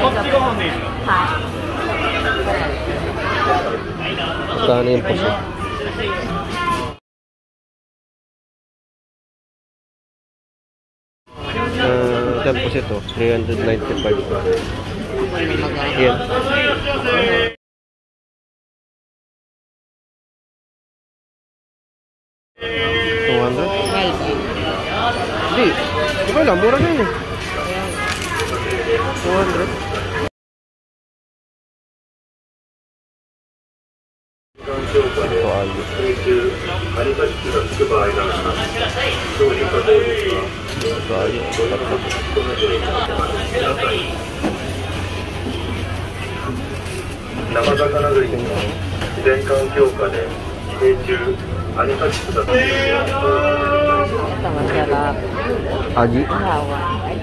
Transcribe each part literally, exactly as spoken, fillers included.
Magkano yung puso? Uh, ten puso ito, three ninety-five. Yan. two hundred? Hindi. Diba lang, mura na yun eh. two hundred. Ito ayo. Ito ayo. Ito masarap. Aji? Hawa.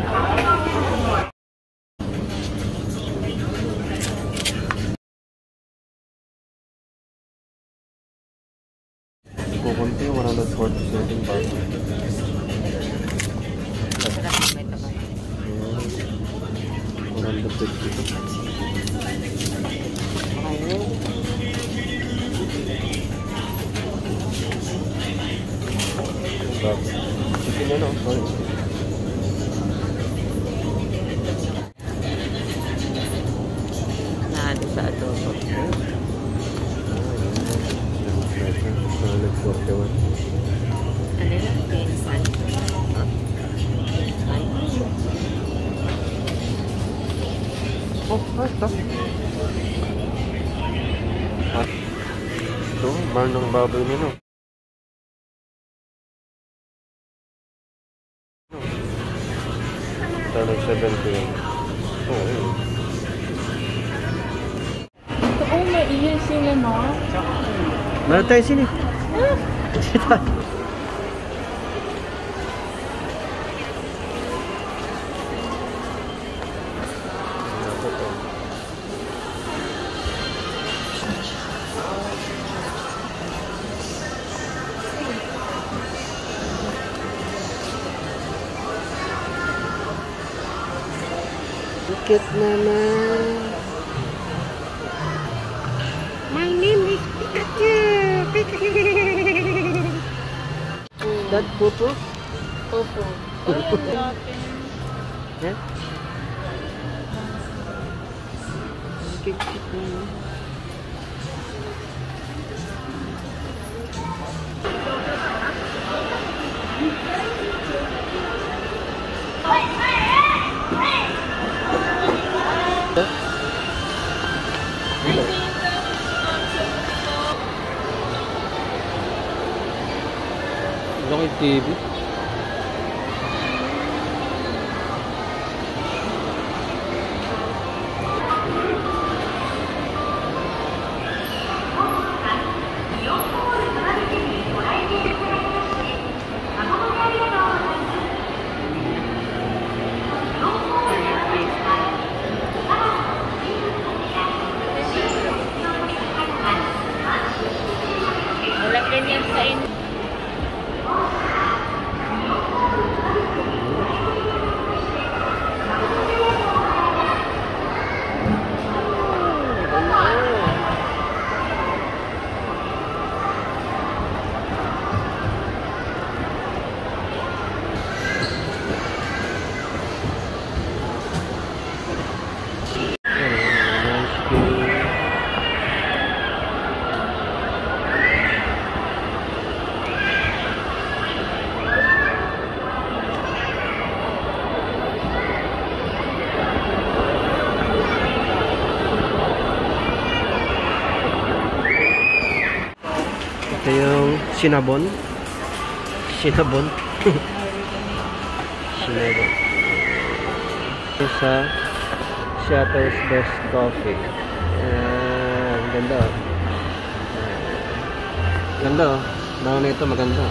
Kukunti, one hundred forty-seven baht. one hundred fifty. Chicken na, no? Sorry. Nado sa adobo. forty-one. Ano lang? Pinsan. Oh, basta. Ito, mahal ng baboy nyo, no? Tanong seventy yun. Oo, yun. Oo, may iyan sila, no? Meron tayo sini. Dikit naman. My name is Pikachu. Pikachu. That Popo? Popo. Yeah? Cute-cute naman. Laki T V. Wala ganyan sa inyo. Ito yung Cinnabon. Cinnabon. Cinnabon. Ito sa Seattle's Best Coffee. Uh, ang ganda oh. Ganda oh. Bago na ito maganda.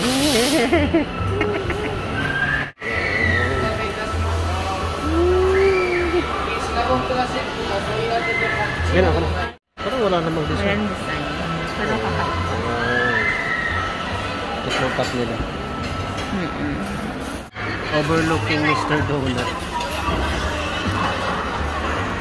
Yan ako na. Parang wala namang design. Walang design. Pero kakak. Ito yung cup nila. Mm-mm. Overlooking Mister Donut.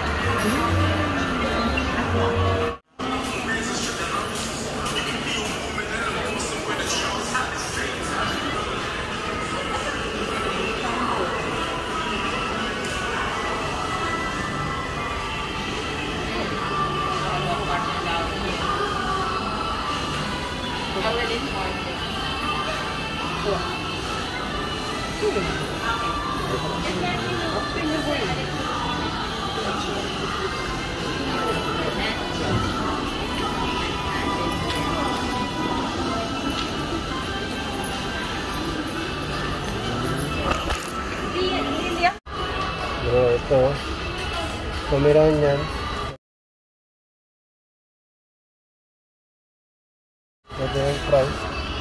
ito. Pomeranian. Ito yung price.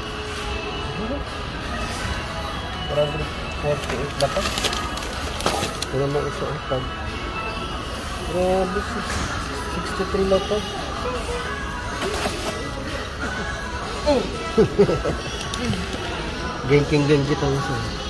one forty-eight dapat. Ito naman isa ang tag. Grabe, sixty-three lang to. Gengking-geng kita lang siya.